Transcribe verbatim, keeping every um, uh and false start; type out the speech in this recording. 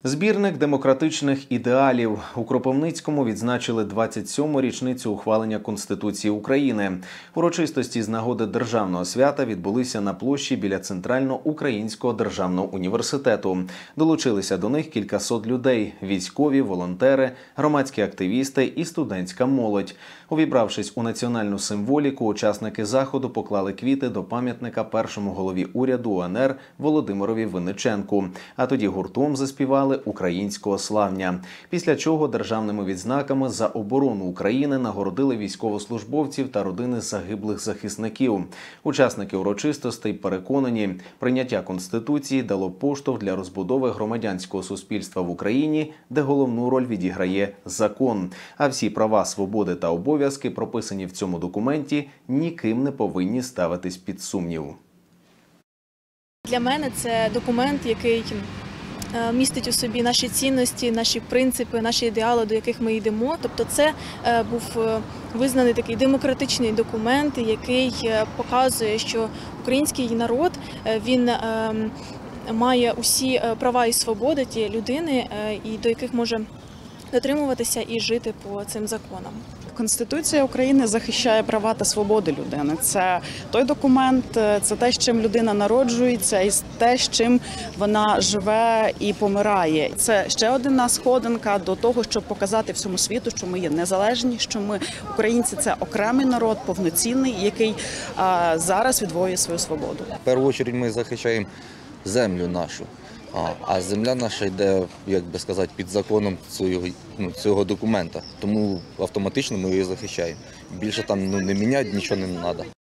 Збірник демократичних ідеалів. У Кропивницькому відзначили двадцять сьому річницю ухвалення Конституції України. Урочистості з нагоди державного свята відбулися на площі біля Центрально-Українського державного університету. Долучилися до них кількасот людей – військові, волонтери, громадські активісти і студентська молодь. Увібравшись у національну символіку, учасники заходу поклали квіти до пам'ятника першому голові уряду УНР Володимирові Винниченку. А тоді гуртом заспівали «Українського славня». Після чого державними відзнаками за оборону України нагородили військовослужбовців та родини загиблих захисників. Учасники урочистостей переконані, прийняття Конституції дало поштовх для розбудови громадянського суспільства в Україні, де головну роль відіграє закон. А всі права, свободи та обов'язки, прописані в цьому документі, ніким не повинні ставитись під сумнів. Для мене це документ, який містить у собі наші цінності, наші принципи, наші ідеали, до яких ми йдемо. Тобто це був визнаний такий демократичний документ, який показує, що український народ, він має усі права і свободи тієї людини, і до яких може дотримуватися і жити по цим законам. Конституція України захищає права та свободи людини. Це той документ, це те, з чим людина народжується, і те, з чим вона живе і помирає. Це ще одна сходинка до того, щоб показати всьому світу, що ми є незалежні, що ми, українці, це окремий народ, повноцінний, який а, зараз відвоює свою свободу. В першу чергу ми захищаємо землю нашу. А земля наша йде, як би сказати, під законом цього, ну, цього документа. Тому автоматично ми її захищаємо. Більше там ну, не міняти нічого не треба.